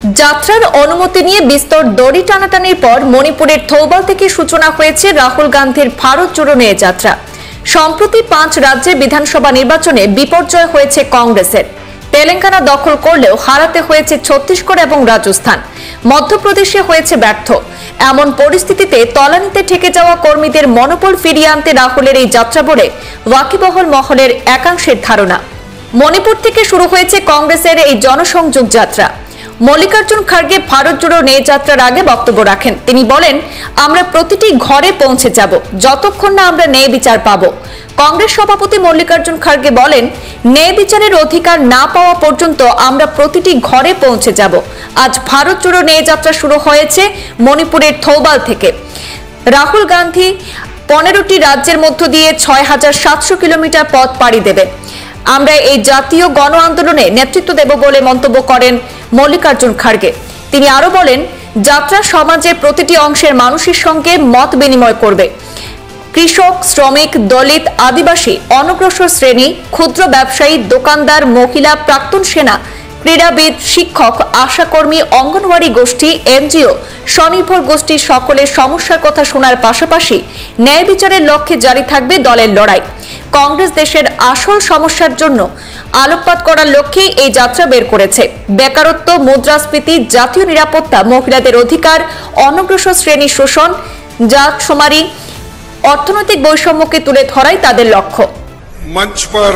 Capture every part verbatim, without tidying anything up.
যাত্রার অনুমতি নিয়ে বিস্তর দড়ি টানাটানির পর মণিপুরের থৌবাল থেকে সূচনা হয়েছে রাহুল গান্ধীর ভারত জোড়ো নিয়ে যাত্রা। সম্প্রতি পাঁচ রাজ্যে বিধানসভা নির্বাচনে বিপর্যয় হয়েছে কংগ্রেসের। তেলেঙ্গানা দখল করলেও হারাতে হয়েছে ছত্তিশগড় এবং রাজস্থান। মধ্যপ্রদেশে হয়েছে ব্যর্থ। এমন পরিস্থিতিতে তলানিতে ঠেকে যাওয়া কর্মীদের মনোবল ফিরিয়ে আনতে রাহুলের এই যাত্রা বলে ওয়াকিবহল মহলের একাংশের ধারণা। মণিপুর থেকে শুরু হয়েছে কংগ্রেসের এই জনসংযোগ যাত্রা। মল্লিকার্জুন খার্গে ভারত জোড়ো নিয়ে যাত্রার আগে বক্তব্য রাখেন। তিনি বলেন, আমরা প্রতিটি ঘরে পৌঁছে যাব যতক্ষণ না আমরা ন্যায় বিচার পাব। কংগ্রেস সভাপতি মল্লিকার্জুন খার্গে বলেন, ন্যায় বিচারের অধিকার না পাওয়া পর্যন্ত আমরা প্রতিটি ঘরে পৌঁছে যাব। আজ ভারত জোড়ো নিয়ে যাত্রা শুরু হয়েছে মণিপুরের থৌবাল থেকে। রাহুল গান্ধী পনেরোটি রাজ্যের মধ্য দিয়ে ছয় হাজার সাতশো কিলোমিটার পথ পাড়ি দেবেন। আমরা এই জাতীয় গণ আন্দোলনে নেতৃত্ব দেব বলে মন্তব্য করেন মল্লিকার্জুন খার্গে। তিনি আরো বলেন, যাত্রা সমাজের প্রতিটি অংশের মানুষের সঙ্গে মত বিনিময় করবে। কৃষক, শ্রমিক, দলিত, আদিবাসী, অনগ্রসর শ্রেণী, ক্ষুদ্র ব্যবসায়ী, দোকানদার, মহিলা, প্রাক্তন সেনা, ক্রীড়াবিদ, শিক্ষক, আশাকর্মী, অঙ্গনওয়াড়ি গোষ্ঠী, এনজিও, স্বনির্ভর গোষ্ঠীর সকলের সমস্যার কথা শোনার পাশাপাশি ন্যায় বিচারের লক্ষ্যে জারি থাকবে দলের লড়াই। কংগ্রেস দেশের আসল সমস্যার জন্য আলোকপাত করার লক্ষ্যে এই যাত্রা বের করেছে। বেকারত্ব, মুদ্রাস্ফীতি, জাতীয় নিরাপত্তা, মহিলাদের অধিকার, অনগ্রসর শ্রেণী শোষণ, জাত সমারি, অর্থনৈতিক বৈষম্যকে তুলে ধরাই তাদের লক্ষ্য। मंच पर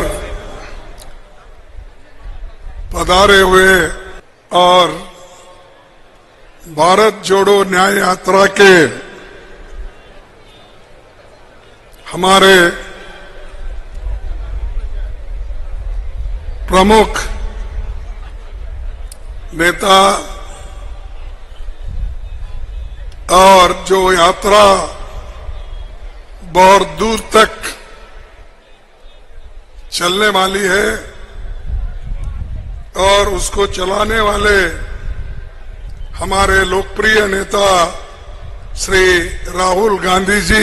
पधारे हुए और भारत जोड़ो न्याय यात्रा के हमारे प्रमुख नेता और जो यात्रा बहुत दूर तक चलने वाली है और उसको चलाने वाले हमारे लोकप्रिय नेता श्री राहुल गांधी जी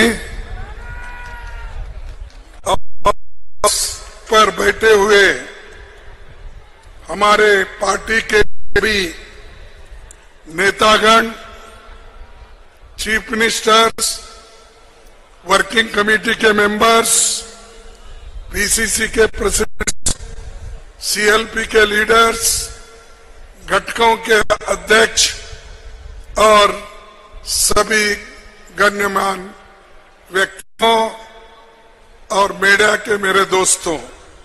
पर बैठे हुए हमारे पार्टी के भी नेतागण, चीफ मिनिस्टर्स, वर्किंग कमेटी के मेंबर्स, पीसीसी के प्रेसिडेंट, सीएलपी के लीडर्स, घटकों के अध्यक्ष और सभी गण्यमान व्यक्तियों और मीडिया के मेरे दोस्तों,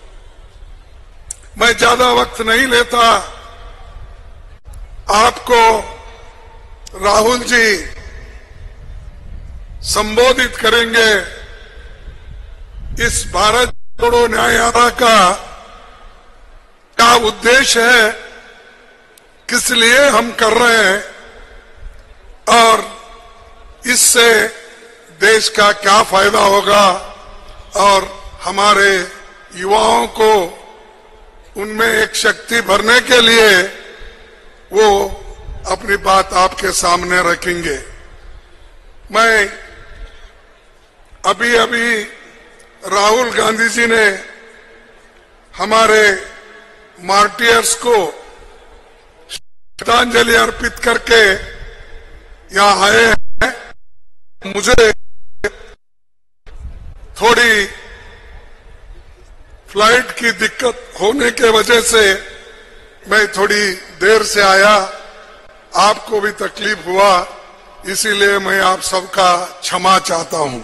मैं ज्यादा वक्त नहीं लेता। आपको राहुल जी संबोधित करेंगे। इस भारत जोड़ो न्याय यात्रा का क्या उद्देश्य है, किस लिए हम कर रहे हैं और इससे देश का क्या फायदा होगा और हमारे युवाओं को उनमें एक शक्ति भरने के लिए वो अपनी बात आपके सामने रखेंगे। मैं अभी अभी राहुल गांधी जी ने हमारे मार्टियर्स को श्रद्धांजलि अर्पित करके यहाँ आए हैं। मुझे थोड़ी फ्लाइट की दिक्कत होने के वजह से मैं थोड़ी देर से आया। आपको भी तकलीफ हुआ, इसीलिए मैं आप सबका क्षमा चाहता हूं।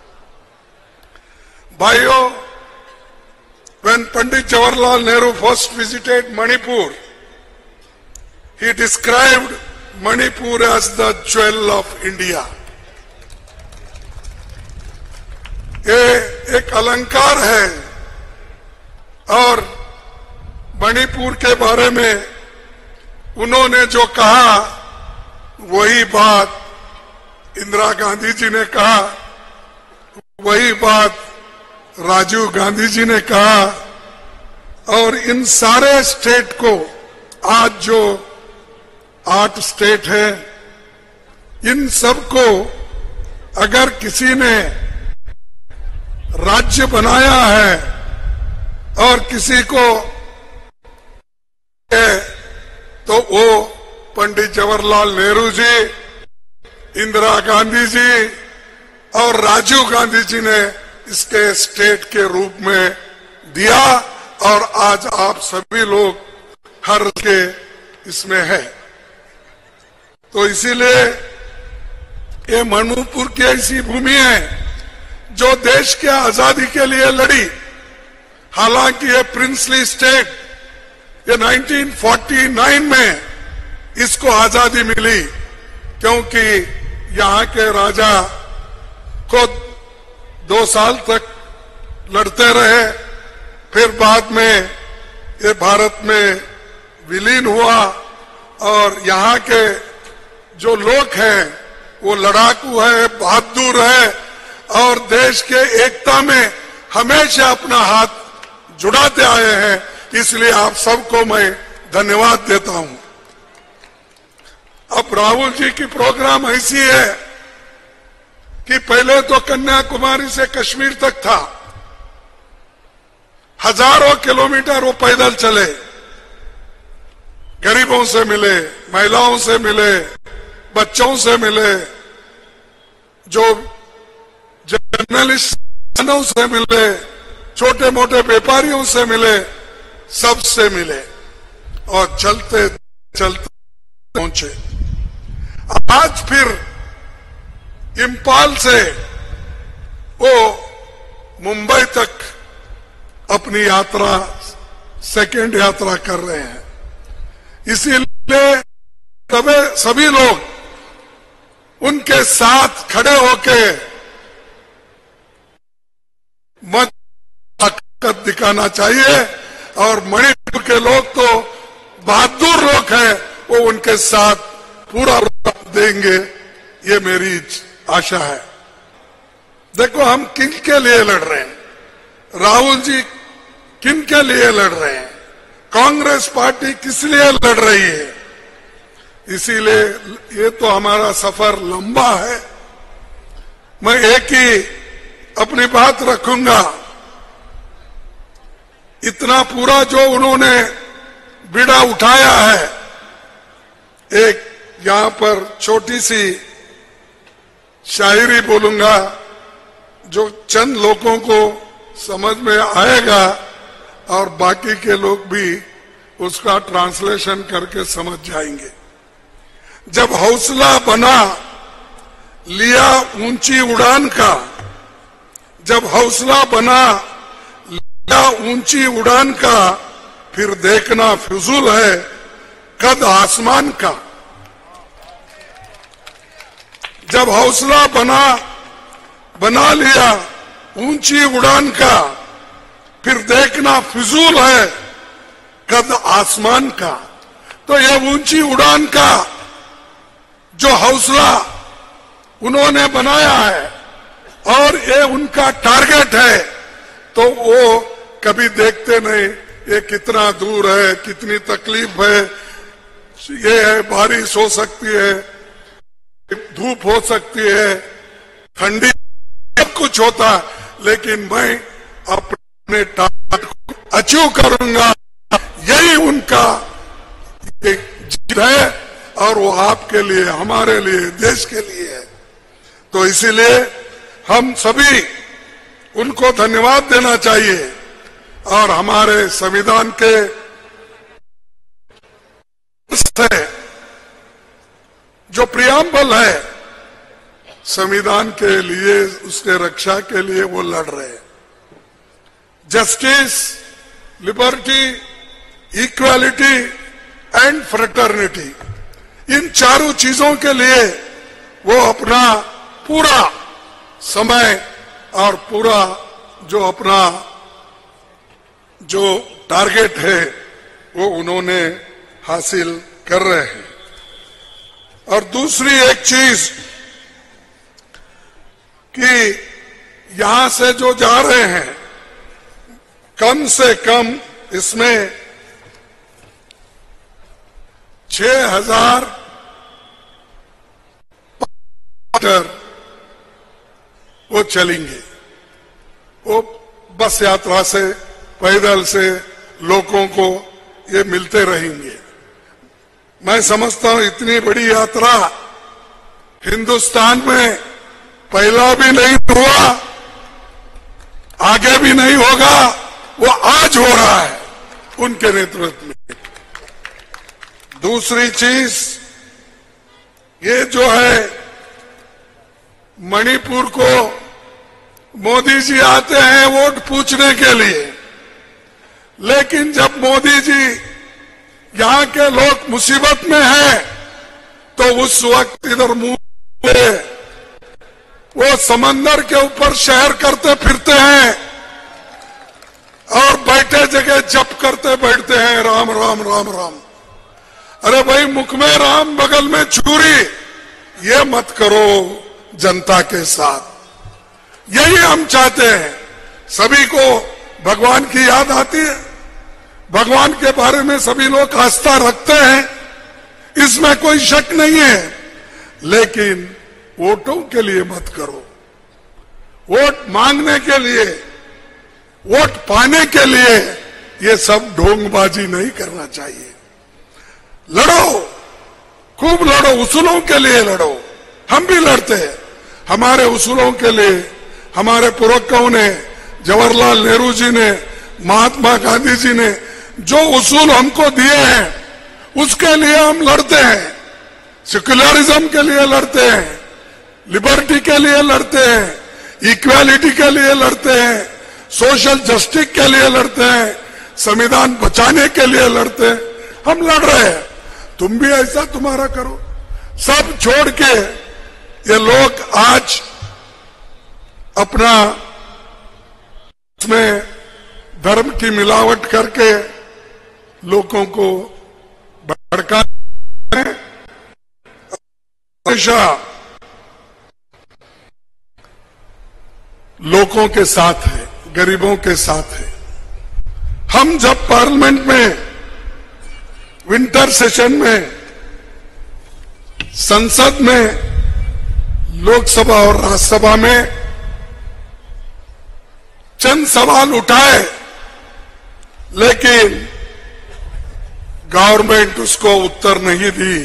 भाइयों, when Pandit Jawaharlal Nehru first visited Manipur, he described Manipur as the jewel of India. ये एक अलंकार है और मणिपुर के बारे में उन्होंने जो कहा वही बात इंदिरा गांधी जी ने कहा, वही बात राजीव गांधी जी ने कहा और इन सारे स्टेट को, आज जो आठ स्टेट है, इन सबको अगर किसी ने राज्य बनाया है और किसी को तो वो पंडित जवाहरलाल नेहरू जी, इंदिरा गांधी जी और राजीव गांधी जी ने इसके स्टेट के रूप में दिया और आज आप सभी लोग हर के इसमें है। तो इसीलिए ये मणिपुर की ऐसी भूमि है जो देश के आजादी के लिए लड़ी। हालांकि ये प्रिंसली स्टेट, ये नाइनटीन फोर्टी नाइन में इसको आजादी मिली क्योंकि यहाँ के राजा खुद दो साल तक लड़ते रहे, फिर बाद में ये भारत में विलीन हुआ और यहाँ के जो लोग हैं वो लड़ाकू है, बहादुर है और देश के एकता में हमेशा अपना हाथ जुड़ाते आए हैं। इसलिए आप सबको मैं धन्यवाद देता हूं। अब राहुल जी की प्रोग्राम ऐसी है कि पहले तो कन्याकुमारी से कश्मीर तक था, हजारों किलोमीटर वो पैदल चले, गरीबों से मिले, महिलाओं से मिले, बच्चों से मिले, जो जर्नलिस्टों से मिले, छोटे मोटे व्यापारियों से मिले, सबसे मिले और चलते चलते पहुंचे। आज फिर इंपाल से वो मुंबई तक अपनी यात्रा, सेकेंड यात्रा कर रहे हैं। इसीलिए तबे सभी लोग उनके साथ खड़े होके मत ताकत दिखाना चाहिए और मणिपुर के लोग तो बहादुर लोग हैं, वो उनके साथ पूरा देंगे, ये मेरी आशा है। देखो हम किन के लिए लड़ रहे हैं, राहुल जी किन के लिए लड़ रहे हैं, कांग्रेस पार्टी किस लिए लड़ रही है। इसीलिए ये तो हमारा सफर लंबा है। मैं एक ही अपनी बात रखूंगा, इतना पूरा जो उन्होंने बीड़ा उठाया है, एक यहां पर छोटी सी शायरी बोलूंगा जो चंद लोगों को समझ में आएगा और बाकी के लोग भी उसका ट्रांसलेशन करके समझ जाएंगे। जब हौसला बना लिया ऊंची उड़ान का, जब हौसला बना लिया ऊंची उड़ान का, फिर देखना फिजूल है कद आसमान का। जब हौसला बना बना लिया ऊंची उड़ान का, फिर देखना फिजूल है कद आसमान का। तो यह ऊंची उड़ान का जो हौसला उन्होंने बनाया है और ये उनका टारगेट है, तो वो कभी देखते नहीं ये कितना दूर है, कितनी तकलीफ है, ये है बारिश हो सकती है, धूप हो सकती है, ठंडी, सब कुछ होता, लेकिन मैं अपने टारगेट को अचीव करूंगा, यही उनका जीत है और वो आपके लिए, हमारे लिए, देश के लिए है। तो इसीलिए हम सभी उनको धन्यवाद देना चाहिए और हमारे संविधान के जो प्रियम्बल है संविधान के लिए, उसके रक्षा के लिए वो लड़ रहे हैं। Justice, liberty, equality and fraternity, इन चारों चीजों के लिए वो अपना पूरा समय और पूरा जो अपना जो टारगेट है वो उन्होंने हासिल कर रहे हैं। और दूसरी एक चीज कि यहां से जो जा रहे हैं, कम से कम इसमें छह हजार मीटर वो चलेंगे, वो बस यात्रा से, पैदल से लोगों को ये मिलते रहेंगे। मैं समझता हूं इतनी बड़ी यात्रा हिंदुस्तान में पहला भी नहीं हुआ, आगे भी नहीं होगा, वो आज हो रहा है उनके नेतृत्व में। दूसरी चीज, ये जो है मणिपुर को मोदी जी आते हैं वोट पूछने के लिए, लेकिन जब मोदी जी यहां के लोग मुसीबत में हैं तो उस वक्त इधर मुंह पे वो समंदर के ऊपर शहर करते फिरते हैं और बैठे जगह जप करते बैठते हैं राम राम राम राम। अरे भाई, मुख में राम बगल में छुरी, ये मत करो जनता के साथ। यही हम चाहते हैं। सभी को भगवान की याद आती है, भगवान के बारे में सभी लोग आस्था रखते हैं, इसमें कोई शक नहीं है, लेकिन वोटों के लिए मत करो। वोट मांगने के लिए, वोट पाने के लिए ये सब ढोंगबाजी नहीं करना चाहिए। लड़ो, खूब लड़ो, उसूलों के लिए लड़ो। हम भी लड़ते हैं हमारे उसूलों के लिए। हमारे पुरखों ने, जवाहरलाल नेहरू जी ने, महात्मा गांधी जी ने जो उसूल हमको दिए हैं उसके लिए हम लड़ते हैं। सेक्युलरिज्म के लिए लड़ते हैं, लिबर्टी के लिए लड़ते हैं, इक्वालिटी के लिए लड़ते हैं, सोशल जस्टिस के लिए लड़ते हैं, संविधान बचाने के लिए लड़ते हैं। हम लड़ रहे हैं, तुम भी ऐसा तुम्हारा करो। सब छोड़ के ये लोग आज अपना इसमें धर्म की मिलावट करके लोगों को भड़का हमेशा लोगों के साथ है, गरीबों के साथ है। हम जब पार्लियामेंट में विंटर सेशन में, संसद में, लोकसभा और राज्यसभा में चंद सवाल उठाए, लेकिन गवर्नमेंट उसको उत्तर नहीं दी।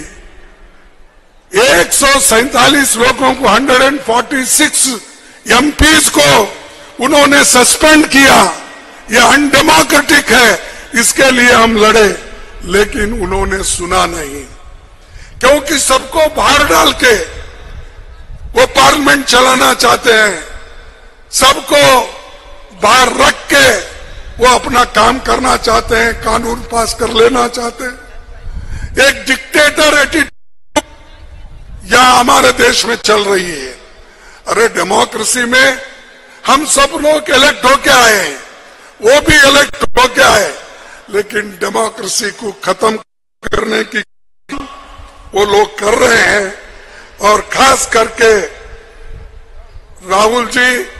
एक सौ सैंतालीस लोगों को, एक सौ छियालीस एमपीज को उन्होंने सस्पेंड किया। यह अनडेमोक्रेटिक है, इसके लिए हम लड़े, लेकिन उन्होंने सुना नहीं, क्योंकि सबको बाहर डाल के वो पार्लियामेंट चलाना चाहते हैं। सबको बाहर रख के वो अपना काम करना चाहते हैं, कानून पास कर लेना चाहते हैं। एक डिक्टेटर एटीट्यूड यहां हमारे देश में चल रही है। अरे डेमोक्रेसी में हम सब लोग इलेक्ट होके आए हैं, वो भी इलेक्ट होके आए, लेकिन डेमोक्रेसी को खत्म करने की वो लोग कर रहे हैं। और खास करके राहुल जी